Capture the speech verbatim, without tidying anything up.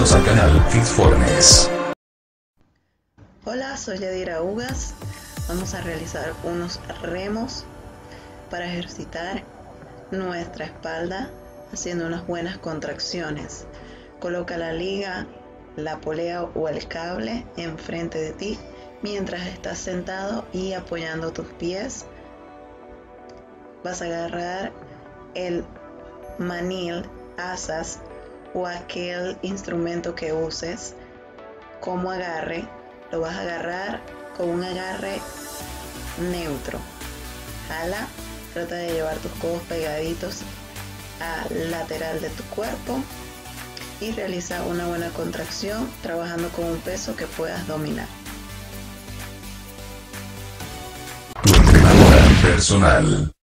Bienvenidos al canal Fitfornes. Hola, soy Yadira Ugas. Vamos a realizar unos remos para ejercitar nuestra espalda haciendo unas buenas contracciones. Coloca la liga, la polea o el cable enfrente de ti mientras estás sentado y apoyando tus pies. Vas a agarrar el manil, asas o aquel instrumento que uses como agarre. Lo vas a agarrar con un agarre neutro. Jala, trata de llevar tus codos pegaditos al lateral de tu cuerpo y realiza una buena contracción trabajando con un peso que puedas dominar. Tu entrenadora personal.